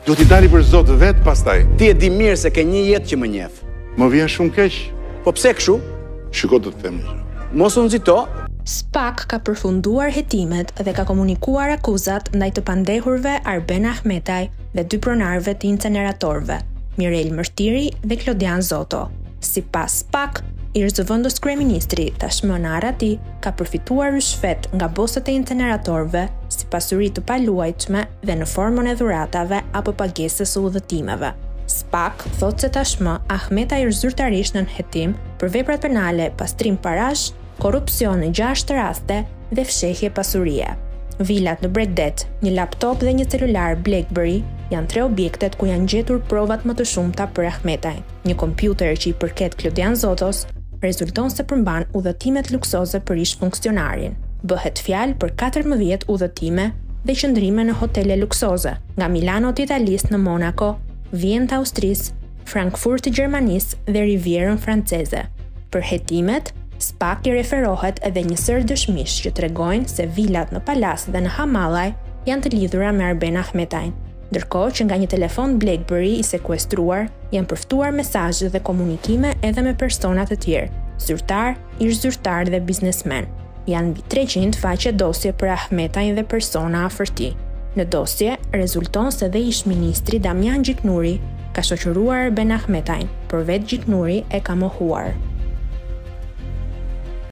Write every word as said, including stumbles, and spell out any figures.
Do t'i dali për zot vetë pastaj. Ti e di mirë se ke një jetë që më njeh. Më vjen shumë keq. Po pse kështu? Shiko do të them. Mos u nxito. SPAK ka përfunduar hetimet dhe ka komunikuar akuzat ndaj të pandehurve Arben Ahmetajn dhe dy pronarëve të inceneratorëve, Mirel Mërtiri dhe Klodian Zoto. Sipas SPAK, i rëzëvendës kryeministri tashmë në Arati ka përfituar rishfet nga bosët e inceneratorëve si pasuri të paluajtshme dhe në formën e dhuratave apo pagesës së udhëtimeve. SPAK thotë se tashmë Ahmetajn është zyrtarisht nën hetim për veprat penale pastrim parash, korrupsion në gjashtë raste dhe fshehje pasurie. Vilat në Bregdet, një laptop dhe një celular Blackberry janë tre objektet ku janë gjetur provat më të shumta për Ahmetajn. Një kompjuter që i përket Klodian Zotos rezulton se përmban udhëtimet luksoze për ish funksionarin. Bëhet fjalë për katërmbëdhjetë udhëtime dhe qëndrime në hotele luksoze, nga Milano të Italisë në Monaco, Vjenë të Austrisë, Frankfurt të Gjermanisë dhe Rivierën franceze. Për hetimet, SPAK i referohet edhe një sër dëshmish që tregojnë se vilat në Palas dhe në Hamallaj janë të lidhura me Arben Ahmetajn, ndërkohë që nga një telefon Blackberry i sekuestruar janë përftuar mesazhe dhe komunikime edhe me persona të tjerë, zyrtar, ish-zyrtar dhe biznesmen. Janë mbi treqind faqe dosje për Ahmetajn dhe persona afër tij. Në dosje rezulton se dhe ish-ministri Damian Gjiknuri ka shoqëruar Arben Ahmetajn, por vetë Gjiknuri e ka mohuar.